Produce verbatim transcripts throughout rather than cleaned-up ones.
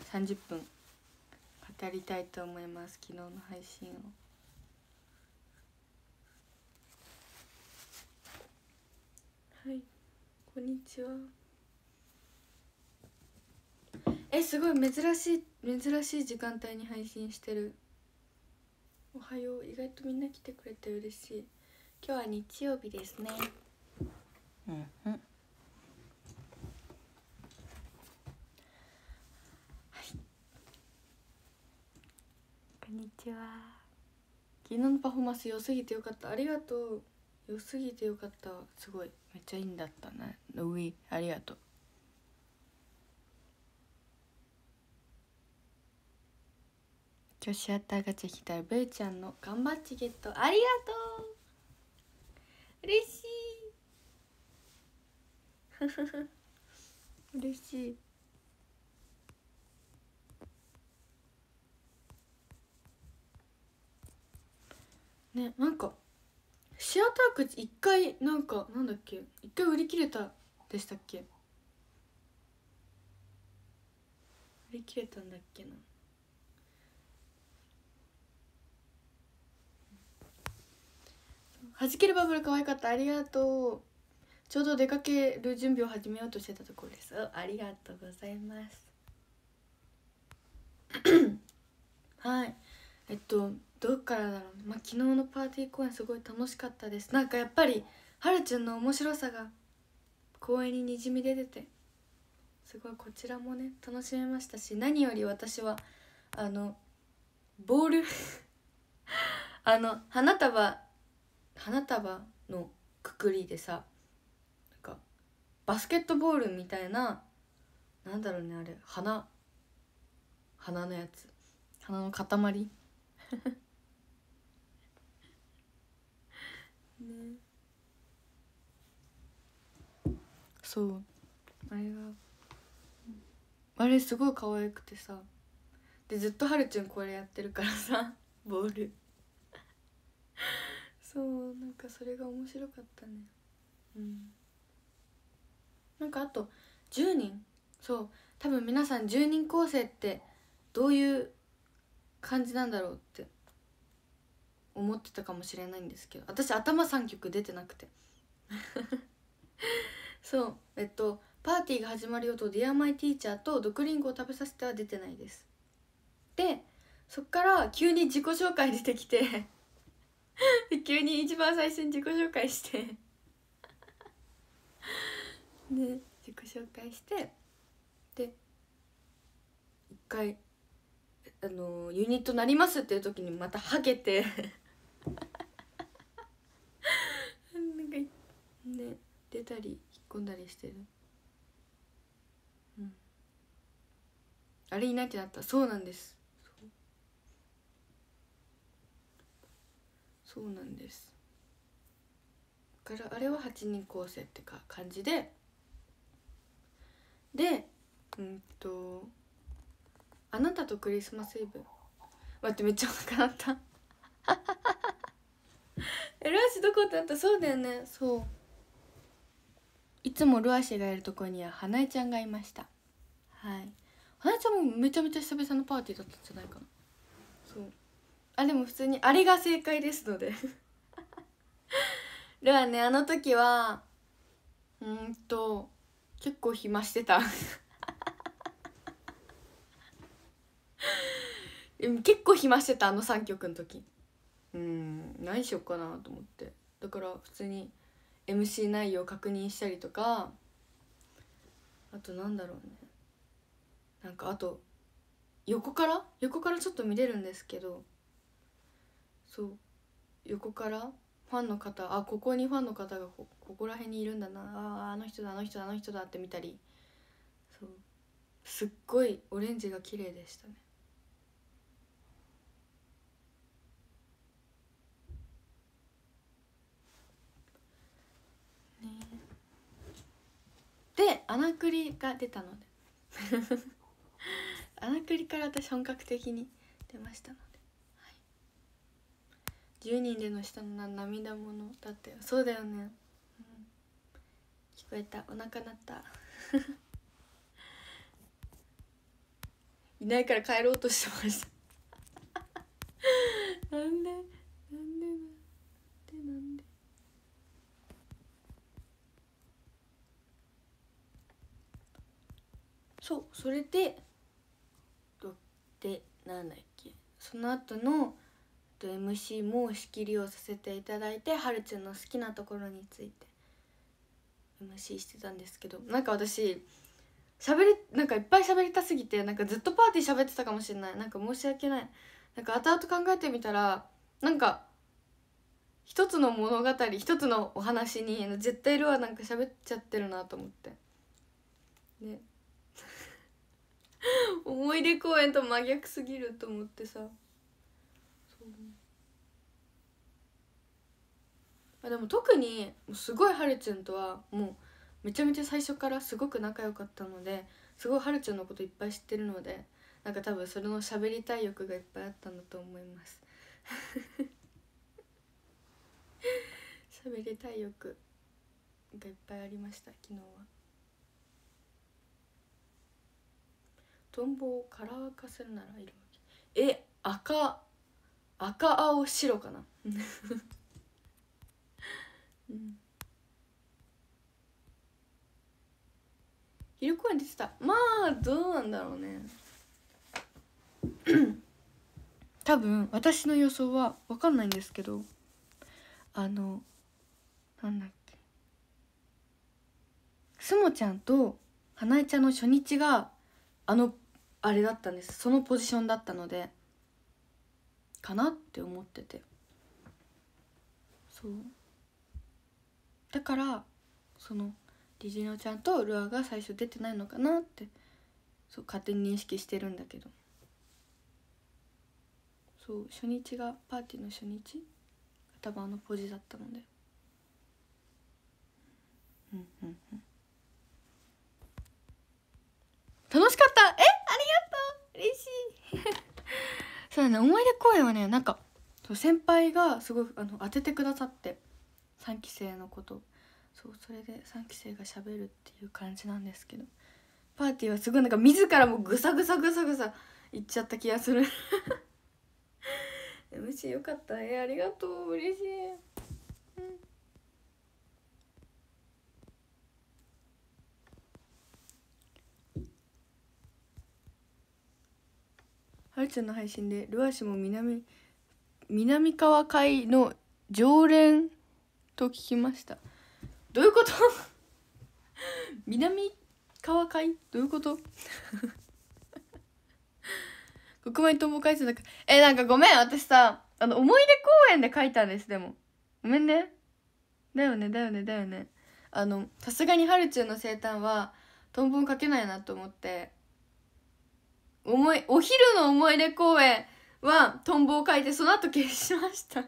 さんじゅっぷん語りたいと思います。昨日の配信を。はい、こんにちは。え、すごい珍しい珍しい時間帯に配信してる。おはよう。意外とみんな来てくれて嬉しい。今日は日曜日ですね。うんうん。こんにちは。昨日のパフォーマンス良すぎてよかった。ありがとう。良すぎてよかった。すごいめっちゃいいんだったね。うい、ありがとう。今日シアターガチャ来たらベイちゃんの缶バッジゲットありがとう。嬉しい嬉しいね。なんかシアター口一回なんかなんだっけ一回売り切れたでしたっけ。売り切れたんだっけな。はじけるバブル可愛かった。ありがとう。ちょうど出かける準備を始めようとしてたところです。ありがとうございます。はいえっとどっからだろう、まあ、昨日のパーティー公演すごい楽しかったです。なんかやっぱりはるちゃんの面白さが公演ににじみ出ててすごいこちらもね楽しめましたし、何より私はあのボールあの花束花束のくくりでさ、なんかバスケットボールみたいな、なんだろうねあれ、花花のやつ、花の塊ね、そうあれがあれすごい可愛くてさ、でずっとはるちゃんこれやってるからさボールそうなんかそれが面白かったね。うんなんかあとじゅうにん、そう多分皆さんじゅうにん構成ってどういう感じなんだろうって思ってたかもしれないんですけど、私頭さんきょく出てなくてそうえっとパーティーが始まるよと Dear My Teacher と毒リンゴを食べさせては出てないです。でそっから急に自己紹介出てきて急に一番最初に自己紹介してで自己紹介してで一回あのユニットなりますっていう時にまたハゲてなんかね出たり引っ込んだりしてる。うんあれいなきゃなった。そうなんです。そうそうなんです。だからあれははちにん構成ってか感じででうんとあなたとクリスマスイブ、待ってめっちゃお腹鳴ったえルアシどこってあった。そうだよね。そういつもルアシがいるところには花江ちゃんがいました。はい花江ちゃんもめちゃめちゃ久々のパーティーだったんじゃないかな。そうあでも普通にあれが正解ですのでルアねあの時はうんと結構暇してた結構暇してたあのさんきょくの時。うん何しよっかなと思って、だから普通に エムシー 内容確認したりとか、あとなんだろうね、なんかあと横から横からちょっと見れるんですけど、そう横からファンの方、あここにファンの方が こ, ここら辺にいるんだな、ああの人だあの人だあの人だって見たり、そうすっごいオレンジが綺麗でしたね。ねで穴栗りが出たので穴栗りから私本格的に出ましたので、はい、じゅうにんでの下の涙ものだったよ。そうだよね、うん、聞こえた。お腹鳴ったいないから帰ろうとしてましたなんでなんでなんでなんでそうそれででなんだっけその後の エムシー も仕切りをさせていただいて、はるちゃんの好きなところについて エムシー してたんですけど、なんか私しゃべりなんかいっぱい喋りたすぎてなんかずっとパーティー喋ってたかもしれない。なんか申し訳ない。なんか後々考えてみたらなんか一つの物語一つのお話に絶対ルアーなんか喋っちゃってるなと思ってね思い出公演と真逆すぎると思ってさ。そうあでも特にすごいはるちゃんとはもうめちゃめちゃ最初からすごく仲良かったので、すごいはるちゃんのこといっぱい知ってるので、なんか多分それの喋りたい欲がいっぱいあったんだと思います喋りたい欲がいっぱいありました昨日は。トンボをカラー化するなら色え赤赤青白かなうん、昼公演出てた。まあどうなんだろうね多分私の予想は分かんないんですけど、あのなんだっけすもちゃんと花江ちゃんの初日があのあれだったんです。そのポジションだったのでかなって思ってて、そうだからそのリジノちゃんとルアが最初出てないのかなってそう勝手に認識してるんだけど、そう初日がパーティーの初日が多分あのポジだったので、うんうんうん楽しかった。えありがとう嬉しいそうだね、思い出公演はねなんかそう先輩がすごいあの当ててくださってさんき生のこと、そうそれでさんき生がしゃべるっていう感じなんですけど、パーティーはすごいなんか自らもぐさぐさぐさぐさいっちゃった気がするエムシー よかった。えー、ありがとう嬉しい、うんはるちゃんの配信でルアー氏も南南川会の常連と聞きました。どういうこと南川会どういうこと国米友回数だからえなんかごめん私さあの思い出公演で書いたんです。でもごめんね。だよねだよねだよねあのさすがにはるちゃんの生誕はトンボン書けないなと思って思いお昼の思い出公演はトンボを書いてその後消しましたえ本当にごめん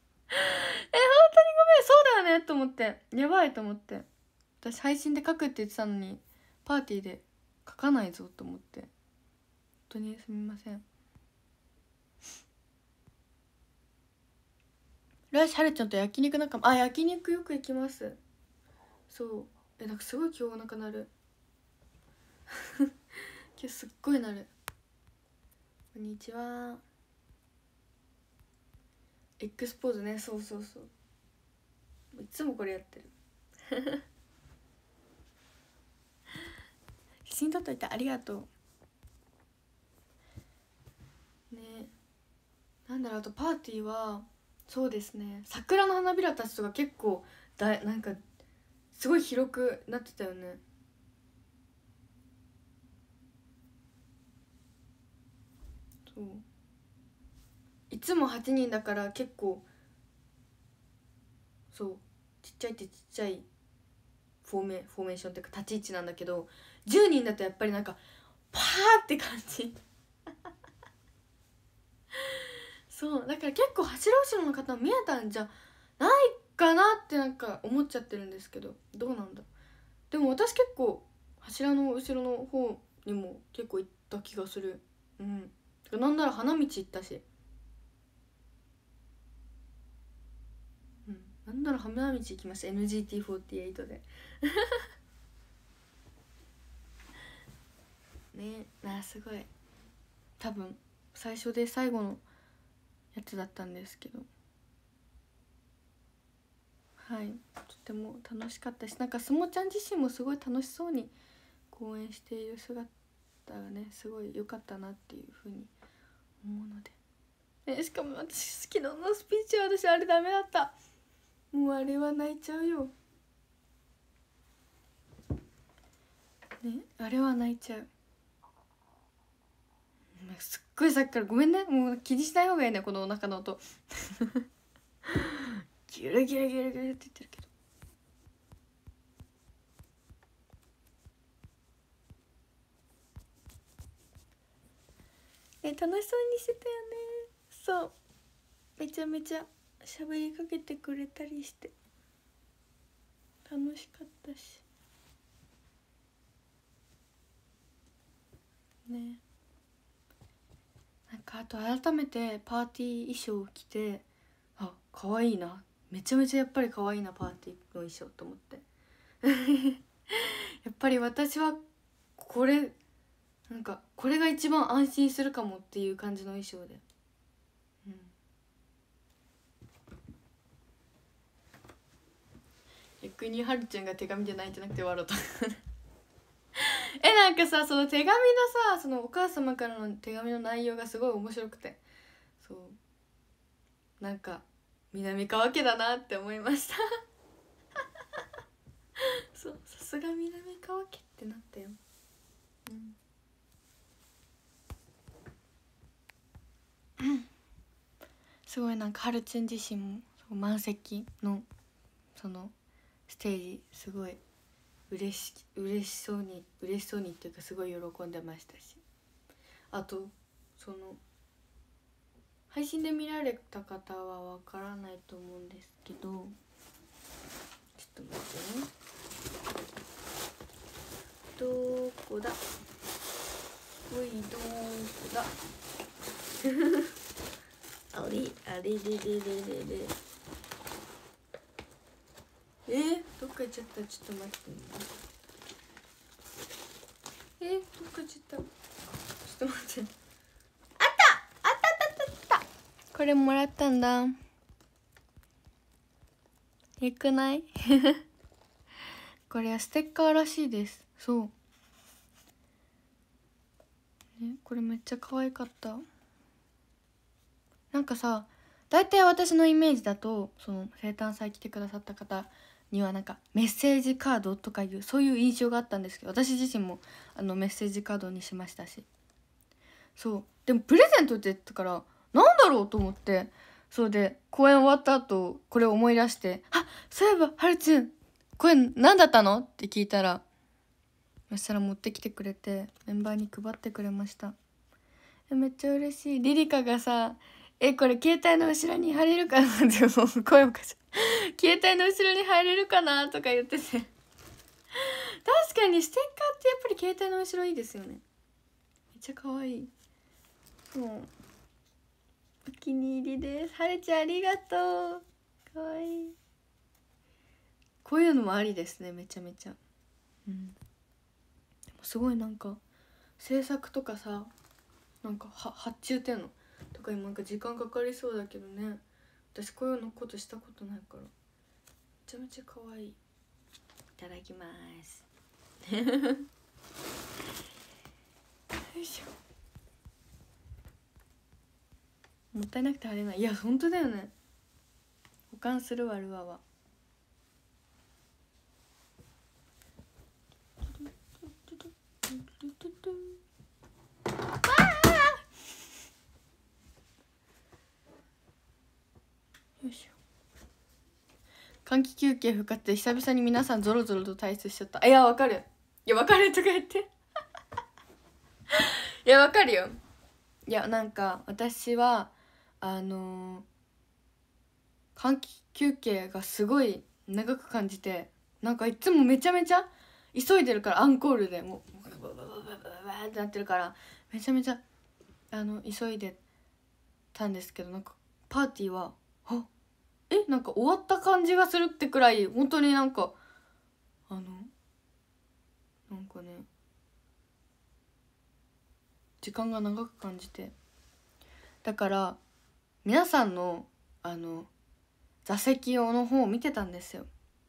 そうだよねと思ってやばいと思って、私配信で書くって言ってたのにパーティーで書かないぞと思って本当にすみません。来週はるちゃんと焼肉仲間あ焼肉よく行きます。そうえなんかすごい今日お腹鳴る今日すっごい鳴る。こんにちは X ポーズねそうそうそういつもこれやってる写真撮っといてありがとうね。なんだろうあとパーティーはそうですね桜の花びらたちとか結構だなんかすごい広くなってたよね。そういつもはちにんだから結構そうちっちゃいってちっちゃいフォーメフォーメーションっていうか立ち位置なんだけどじゅうにんだとやっぱりなんかパーって感じそうだから結構柱後ろの方見えたんじゃないかなってなんか思っちゃってるんですけどどうなんだ。でも私結構柱の後ろの方にも結構行った気がする。うんなんなら花道行ったし、うん、なんなら花道行きました エヌジーティーフォーティーエイト でねあすごい多分最初で最後のやつだったんですけど、はい、とても楽しかったし、なんかすもちゃん自身もすごい楽しそうに講演している姿がねすごい良かったなっていうふうに思うので、えしかも私昨日のスピーチは私あれダメだった。もうあれは泣いちゃうよね、あれは泣いちゃう。すっごいさっきからごめんね、もう気にしない方がいいねこのお腹の音ギュルギュルギュルギュルって言ってるけど、え楽しそうにしてたよね。そうめちゃめちゃ喋りかけてくれたりして楽しかったしね。なんかあと改めてパーティー衣装を着て、あ可愛いな、めちゃめちゃやっぱり可愛いなパーティーの衣装と思ってやっぱり私はこれなんかこれが一番安心するかもっていう感じの衣装で、うん、逆にはるちゃんが手紙じゃないんじゃなくて笑ったえなんかさその手紙のさそのお母様からの手紙の内容がすごい面白くて、そうなんか南川家だなって思いましたそうさすが南川家ってなったよ、うん、すごいなんかはるちゃん自身も満席のそのステージすごい嬉し嬉しそうに嬉しそうにっていうかすごい喜んでましたし、あとその配信で見られた方はわからないと思うんですけど、ちょっと待ってね、どこだおいどこだあれあれれれれれれえー、どっか行っちゃった、ちょっと待ってね、えー、どっか行っちゃった、ちょっと待って、あったあったあったあったあった、これもらったんだ、よくないこれはステッカーらしいです。そうね、これめっちゃ可愛かった。なんかさ大体私のイメージだとその生誕祭来てくださった方にはなんかメッセージカードとかいうそういう印象があったんですけど、私自身もあのメッセージカードにしましたし、そうでもプレゼントって言ったからなんだろうと思って、そうで公演終わった後これを思い出して、あそういえばはるちゃんこれ何だったのって聞いたら、そしたら持ってきてくれてメンバーに配ってくれました。めっちゃ嬉しい。リリカがさえこれ携帯の後ろに貼れるかなって声をかし携帯の後ろに貼れるかなとか言ってて確かにステッカーってやっぱり携帯の後ろいいですよね。めっちゃ可愛い。もうお気に入りです。はるちゃんありがとう。可愛い。こういうのもありですね、めちゃめちゃ。うん。でもすごいなんか制作とかさなんかは発注っていうのとかにもなんか時間かかりそうだけどね、私こういうのことしたことないからめちゃめちゃ可愛い。いただきますよいしょ。もったいなくて貼れない。いや本当だよね、保管するわルアーは。よいしょ。換気休憩復活で久々に皆さんゾロゾロと退出しちゃった。いやわかる、いやわかるとか言っていやわかるよ。いやなんか私はあのー、換気休憩がすごい長く感じて、なんかいつもめちゃめちゃ急いでるから、アンコールでもうバババババババってなってるからめちゃめちゃあの急いでたんですけど、なんかパーティーはあえなんか終わった感じがするってくらい本当になんかあのなんかね時間が長く感じて、だから皆さんのあの座席用の方を見てたんですよ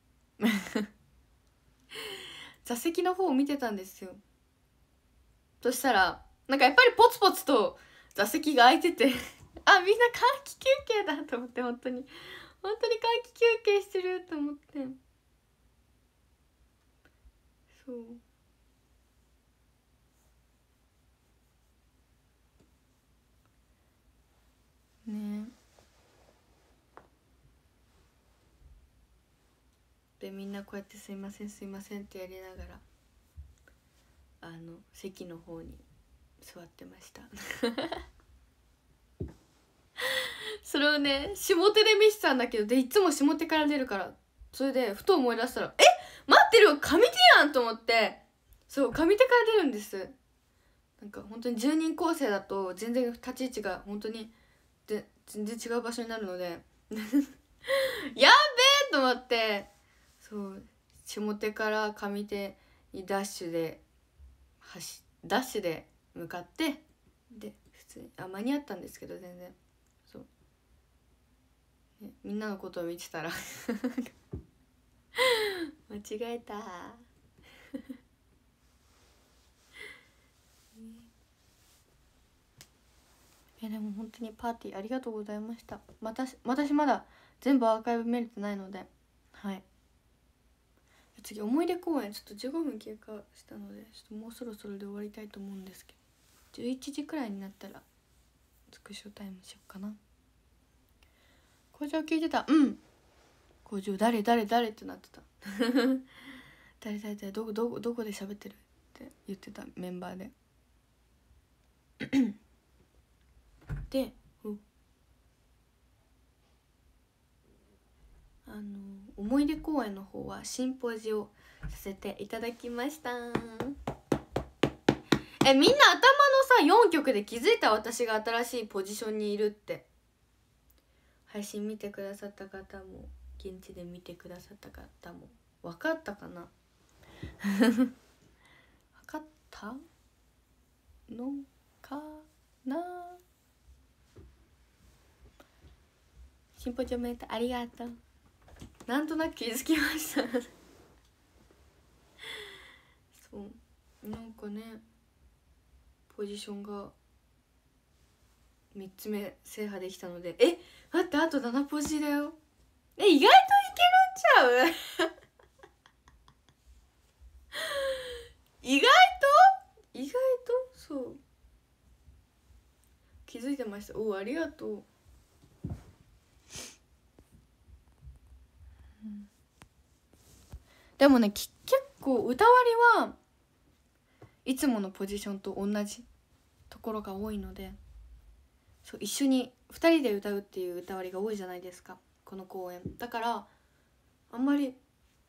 座席の方を見てたんですよ。そしたらなんかやっぱりポツポツと座席が空いててあ、みんな換気休憩だと思って、本当に本当に換気休憩してると思って、そうねで、みんなこうやってすいませんすいませんってやりながらあの席の方に座ってましたそれをね下手で見せたんだけど、でいつも下手から出るから、それでふと思い出したら、え待ってるよ上手やんと思って、そう上手から出るんです。なんか本当にじゅうにん構成だと全然立ち位置が本当にで全然違う場所になるのでやべえと思って、そう下手から上手にダッシュで走ダッシュで向かって、で普通にあ間に合ったんですけど、全然そう、ね、みんなのことを見てたら間違えたえでも本当にパーティーありがとうございました。私私まだ全部アーカイブ見れてないので、はい。次思い出公演ちょっとじゅうごふん経過したので、ちょっともうそろそろで終わりたいと思うんですけど、じゅういちじくらいになったらスクショタイムしようかな。工場聞いてた。うん、工場誰誰誰ってなってた誰誰誰どこどこどこで喋ってるって言ってたメンバーでで、あの思い出公演の方はシンポジをさせていただきました。え、みんな頭のさよんきょくで気づいた？私が新しいポジションにいるって。配信見てくださった方も現地で見てくださった方も分かったかな分かったのかな。シンポジおめでとう、ありがとう。なんとなく気づきましたそうなんかね、ポジションがみっつめ制覇できたので、え待ってあとななポジだよ。え意外といけるんちゃう意外と意外とそう気づいてました。おおありがとう、うん、でもね結構歌割りはいつものポジションと同じところが多いので、そう一緒にふたりで歌うっていう歌割りが多いじゃないですか、この公演だから。あんまり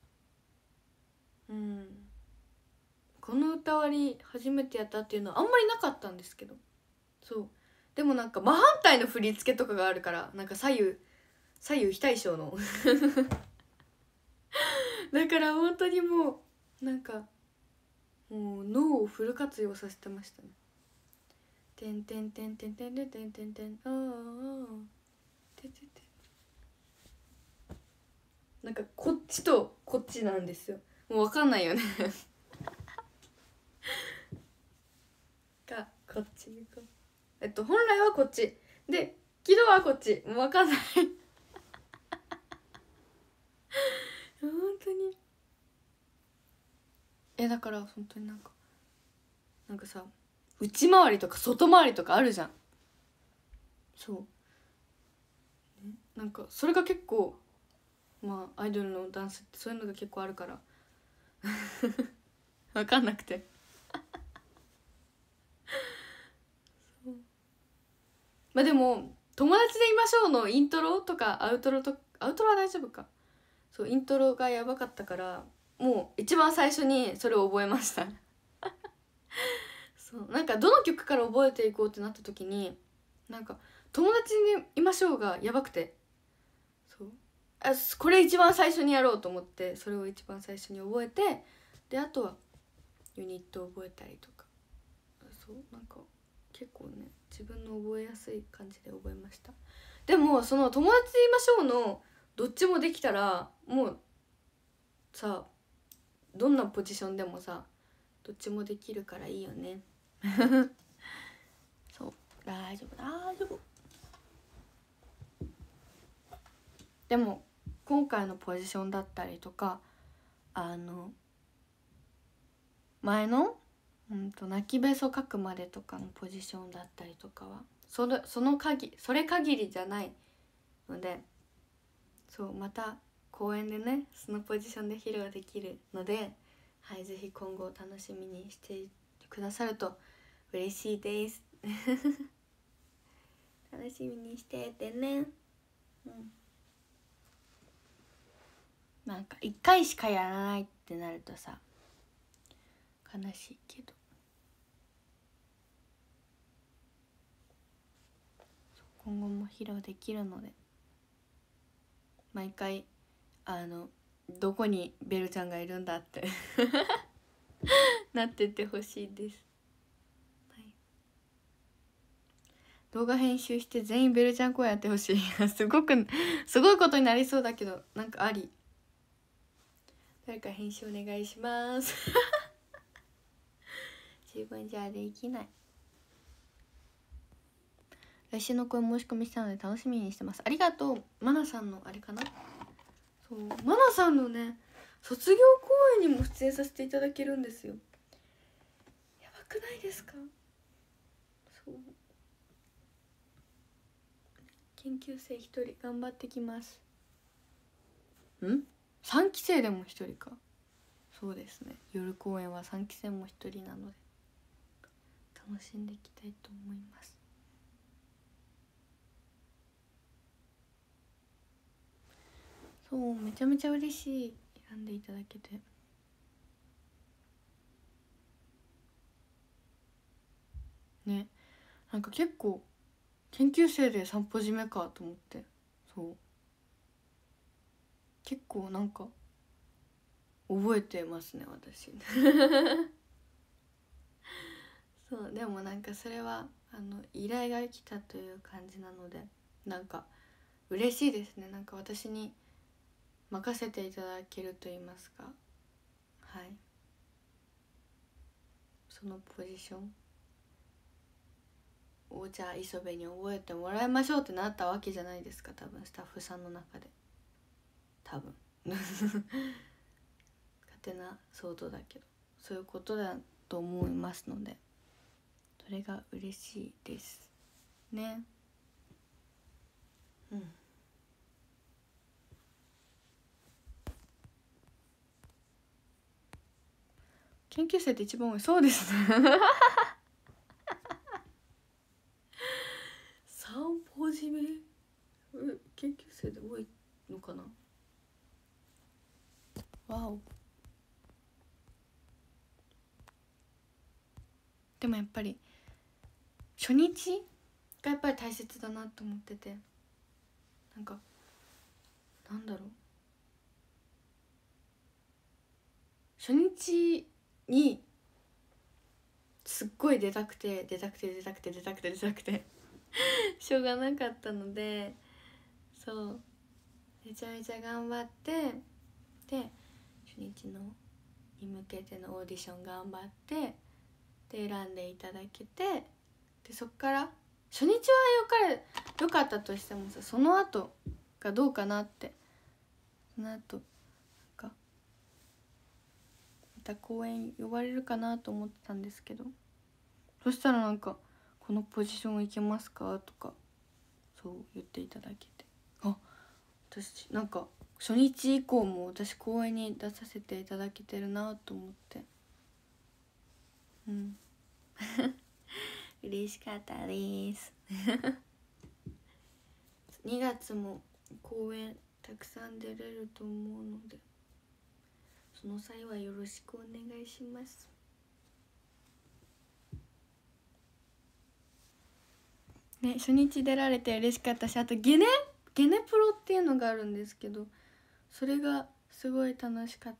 うんこの歌割り初めてやったっていうのはあんまりなかったんですけど、そうでもなんか真反対の振り付けとかがあるから、なんか左右左右非対称のだから本当にもうなんかもう脳をフル活用させてましたね。てんてんてんてんてんてんてんてんてんああてててなんかこっちとこっちなんですよ。もう分かんないよねがこっちえっと本来はこっちで軌道はこっち、もう分かんない本当にえだから本当になんかなんかさ内回りとか外回りとかあるじゃん。そう、ね、なんかそれが結構まあアイドルのダンスってそういうのが結構あるから分かんなくてまあでも友達でいましょうのイントロとかアウトロとアウトロは大丈夫か、そうイントロがやばかったからもう一番最初にそれを覚えましたそうなんかどの曲から覚えていこうってなった時になんか友達にいましょうがやばくて、そうあこれ一番最初にやろうと思ってそれを一番最初に覚えて、であとはユニットを覚えたりとか、そうなんか結構ね自分の覚えやすい感じで覚えました。でもその友達でいましょうのどっちもできたらもうさどんなポジションでもさどっちもできるからいいよねそう大丈夫大丈夫。でも今回のポジションだったりとかあの前の、うん、と泣きべそ書くまでとかのポジションだったりとかはそれその限それ限りじゃないので、そうまた公演でねそのポジションで披露できるので、はい、ぜひ今後楽しみにしてくださると嬉しいです楽しみにしててね。うんなんかいっかいしかやらないってなるとさ悲しいけど、今後も披露できるので毎回あのどこにベルちゃんがいるんだってなってってほしいです、はい、動画編集して全員ベルちゃん公演やってほしいすごくすごいことになりそうだけどなんかあり誰か編集お願いします自分じゃできない。来週の公演申し込みしたので楽しみにしてます。ありがとう。マナさんのあれかな、そうマナさんのね卒業公演にも出演させていただけるんですよ。やばくないですか。そう研究生一人頑張ってきます。んさんき生でも一人か。そうですね夜公演はさんき生も一人なので楽しんでいきたいと思います。そうめちゃめちゃ嬉しい選んでいただけて。ねなんか結構研究生で散歩締めかと思って、そう結構なんか覚えてますね私そうでもなんかそれはあの依頼が来たという感じなのでなんか嬉しいですね。なんか私に任せていただけると言いますか、はいそのポジションをじゃあ磯部に覚えてもらいましょうってなったわけじゃないですか多分スタッフさんの中で多分勝手な想像だけどそういうことだと思いますのでそれが嬉しいですね。うん研究生って一番多い。そうですね散歩締め研究生で多いのかな。わお。でもやっぱり初日がやっぱり大切だなと思ってて、なんかなんだろう初日にすっごい出たくて出たくて出たくて出たくて出たくてしょうがなかったので、そうめちゃめちゃ頑張ってで初日のに向けてのオーディション頑張ってで選んでいただけて、でそっから初日はよかよかったとしてもさその後がどうかなって、その後なんかまた公演呼ばれるかなと思ってたんですけど、そしたらなんか「このポジションいけますか?」とかそう言っていただけて、あ私なんか初日以降も私公演に出させていただけてるなと思って、うん嬉しかったですにがつも公演たくさん出れると思うのでその際はよろしくお願いします。ね初日出られて嬉しかったし、あとゲネゲネプロっていうのがあるんですけどそれがすごい楽しかった。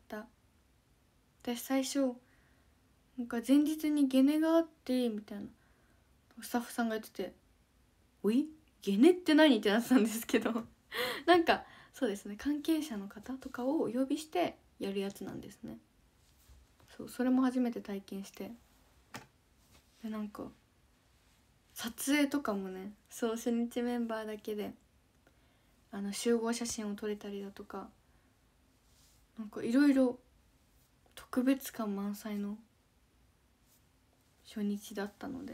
私最初なんか前日にゲネがあってみたいなスタッフさんが言ってて「おいゲネって何?」ってなってたんですけどなんかそうですね、関係者の方とかをお呼びしてやるやつなんですね。そうそれも初めて体験して、でなんか撮影とかもね、そう初日メンバーだけであの集合写真を撮れたりだとか、なんかいろいろ特別感満載の初日だったので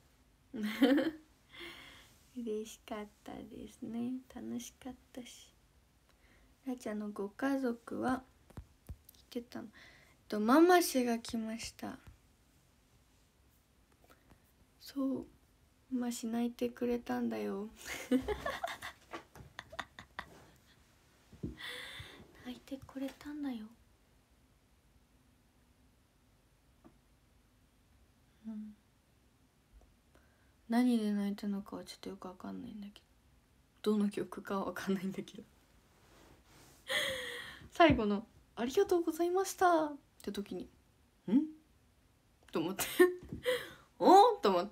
嬉しかったですね。楽しかったし、らちゃんのご家族は来てたのと、ママ氏が来ました。そう、ママ氏泣いてくれたんだよ泣いてくれたんだよ。うん、何で泣いたのかはちょっとよくわかんないんだけど、どの曲かはわかんないんだけど最後の「ありがとうございました」って時に「ん?」と思っておーと思って、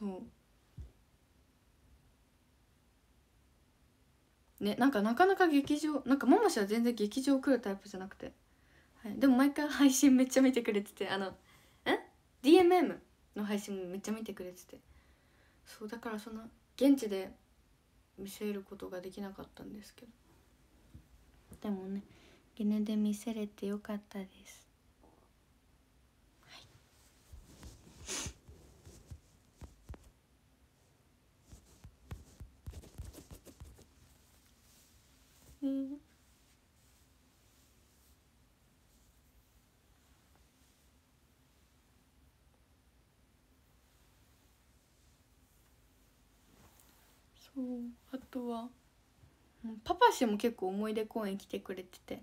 そうね、なんかなかなか劇場、なんかママ氏は全然劇場来るタイプじゃなくて、はい、でも毎回配信めっちゃ見てくれてて、あのん ディーエムエム の配信もめっちゃ見てくれてて、そうだからその現地で見せることができなかったんですけど、でもねゲネで見せれてよかったです。はい、えー、そうあとはパパ氏も結構思い出公演来てくれてて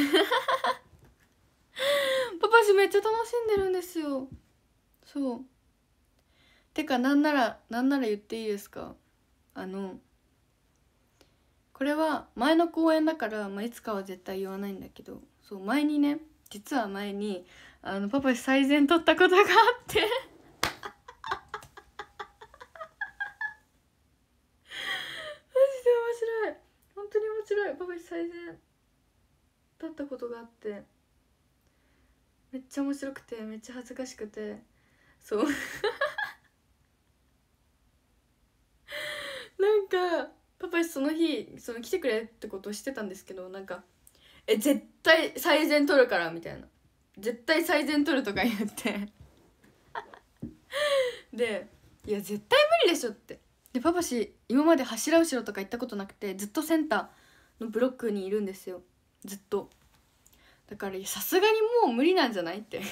パパ氏めっちゃ楽しんでるんですよ。そうてかなんならなんなら言っていいですか、あのこれは前の公演だから、まあ、いつかは絶対言わないんだけど、そう前にね、実は前にあのパパ氏最善取ったことがあってマジで面白い、本当に面白い。パパ氏最善取ったことがあって、めっちゃ面白くてめっちゃ恥ずかしくて、そうなんかパパその日その来てくれってことをしてたんですけど、なんか「え絶対最善取るから」みたいな「絶対最善取る」とか言ってで「いや絶対無理でしょ」って。でパパ氏今まで柱後ろとか行ったことなくて、ずっとセンターのブロックにいるんですよ、ずっと。だからさすがにもう無理なんじゃないって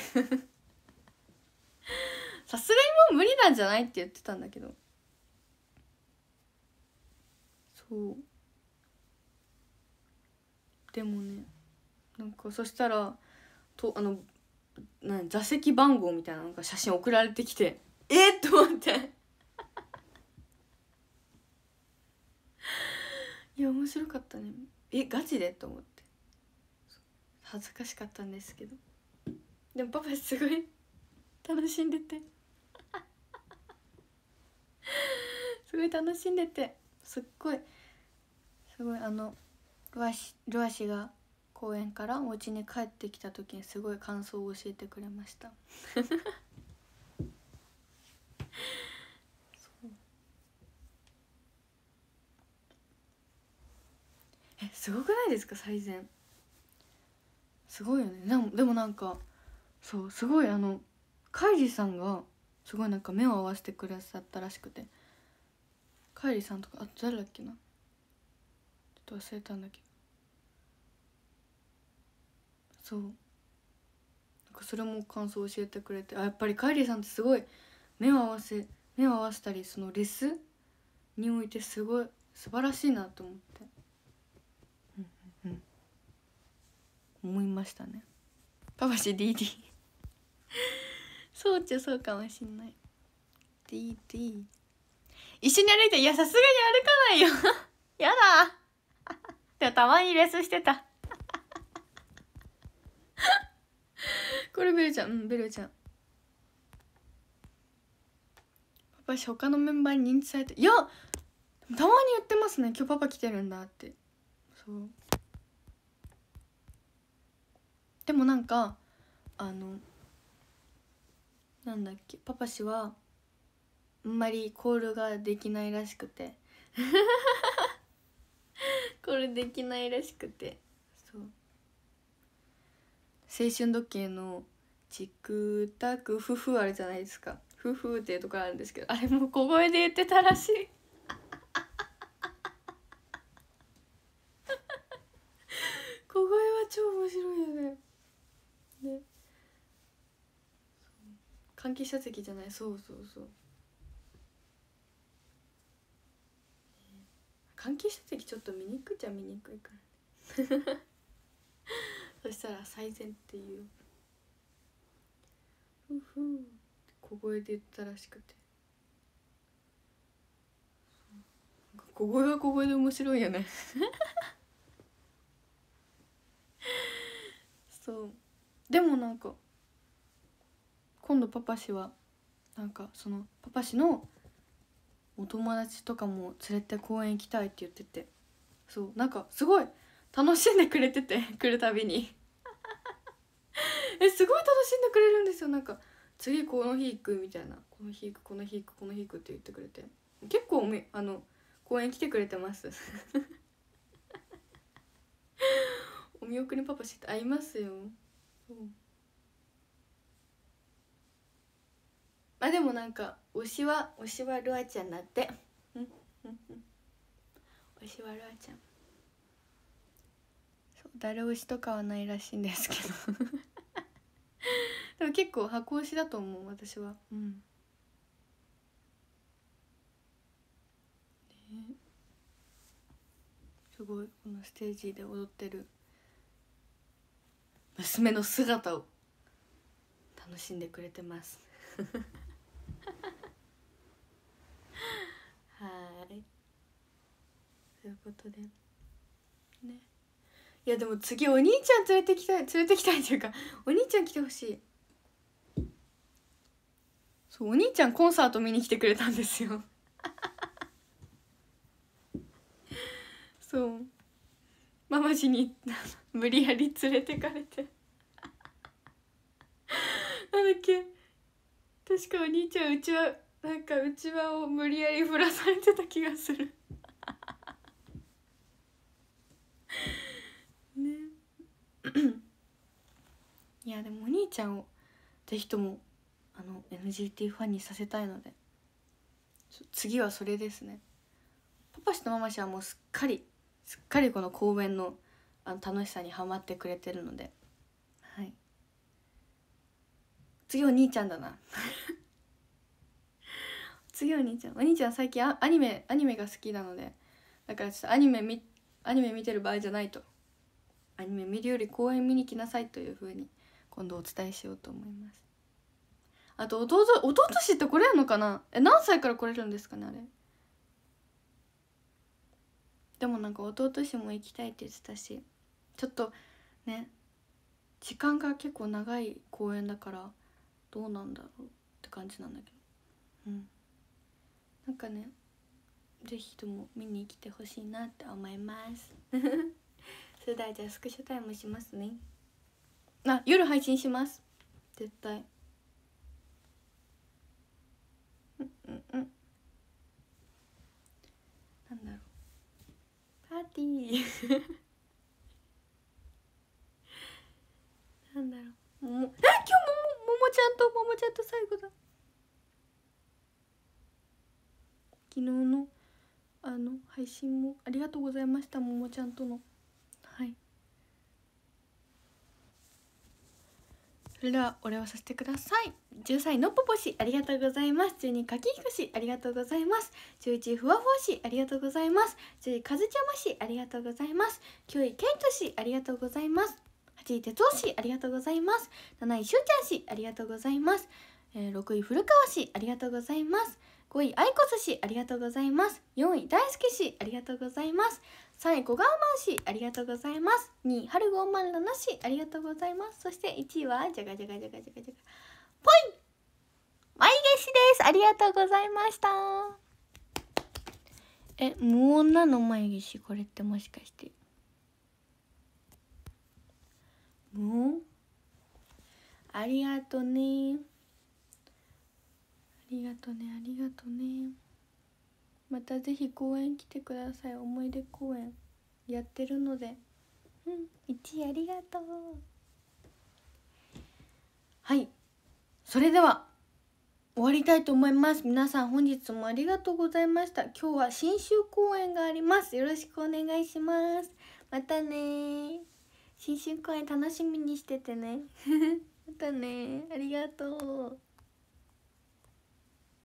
さすがにもう無理なんじゃないって言ってたんだけど、そうでもね、なんかそしたらとあのな座席番号みたいなのが写真送られてきて、えっと思っていや面白かったね。えガチでと思って、恥ずかしかったんですけど、でもパパすごい楽しんでてすごい楽しんでて、すっごいすごいあのルアシルアシが公園からお家に帰ってきた時にすごい感想を教えてくれましたえすごくないですか最善、すごいよね。でもでもなんかそうすごいあのカイリさんがすごいなんか目を合わせてくださったらしくて、カイリさんとかあと誰だっけな、ちょっと忘れたんだけど、そうなんかそれも感想を教えてくれて、あやっぱりカイリさんってすごい目を合わせ目を合わせたりそのレスにおいてすごい素晴らしいなと思って、うんうんうん、思いましたね。パパシ ディーディー そうっちゃそうかもしんない。 ディーディー 一緒に歩いて、いやさすがに歩かないよやだでもたまにレスしてたこれベルちゃん、うんベルちゃん。パパシ他のメンバーに認知されて、いやたまに言ってますね、今日パパ来てるんだって。そうでもなんかあのなんだっけ、パパ氏はあんまりコールができないらしくてコールできないらしくて、そう青春時計のチクタクフフあるじゃないですか、フフっていうところあるんですけど、あれも小声で言ってたらしい小声は超面白いよね。ね、関係者席じゃない、そうそうそう、関係者席ちょっと見にくいっちゃ見にくいからねそしたら最善っていうふふーって小声で言ったらしくて、小声は小声で面白いよねそうでもなんか今度パパ氏はなんかそのパパ氏のお友達とかも連れて公園行きたいって言ってて、そうなんかすごい楽しんでくれてて来るたびにえすごい楽しんでくれるんですよ。なんか次この日行くみたいな、この日行くこの日行くこの日行くって言ってくれて、結構めあの公園来てくれてますお見送りパパして会いますよ。そうまあでもなんか推しは推しはルアちゃんだって推しはルアちゃん、そう誰推しとかはないらしいんですけどでも結構箱推しだと思う私は。うん、ね、すごいこのステージで踊ってる娘の姿を楽しんでくれてますはいということでね、いやでも次お兄ちゃん連れてきたい連れてきたいというかお兄ちゃん来てほしい。そうお兄ちゃんコンサート見に来てくれたんですよそうママ氏に無理やり連れてかれてなんだっけ、確かお兄ちゃんうちわなんかうちわを無理やり振らされてた気がするねいやでもお兄ちゃんをぜひともあの エヌジーティー ファンにさせたいので次はそれですね。パパ氏とママ氏はもうすっかりすっかりこの公演のあの楽しさにハマってくれてるので、はい、次お兄ちゃんだな次お兄ちゃん、お兄ちゃん最近アニメアニメが好きなので、だからちょっとアニメみアニメ見てる場合じゃないと、アニメ見るより公演見に来なさいというふうに今度お伝えしようと思います。あと弟弟氏って来れるのかな、え何歳から来れるんですかねあれ。でもなんか弟氏も行きたいって言ってたし、ちょっとね時間が結構長い公演だからどうなんだろうって感じなんだけど、うんなんかねぜひとも見に来てほしいなって思いますそれではじゃあスクショタイムしますね。あ夜配信します絶対。うんうんうんなんだろうパーティーなんだろう、ももえ今日ももももちゃんとももちゃんと最後だ。昨日のあの配信もありがとうございました、ももちゃんとの。はいそれではお礼をさせてください。じゅうさいのぽぽしありがとうございます。じゅうにかきひこしありがとうございます。じゅういちふわふわしありがとうございます。じゅういかずちゃましありがとうございます。きゅういけんとしありがとうございます。はちいてつおしありがとうございます。なないしゅうちゃんしありがとうございます。えー、ろくい古川しありがとうございます。ごいアイコスしありがとうございます。よんい大輔しありがとうございます。さんい小川マンしありがとうございます。にい春ごんまんななしありがとうございます。そしていちいはじゃがじゃがじゃがじゃがじゃがぽい眉毛しです。ありがとうございました。え、無音なの眉毛し、これってもしかして無音？ありがとね、ありがとね、ありがとね。またぜひ公演来てください。思い出公演やってるので。うん、いちいありがとう。はい、それでは終わりたいと思います。皆さん本日もありがとうございました。今日は新春公演があります。よろしくお願いします。またね、新春公演楽しみにしててねまたね、ありがとう。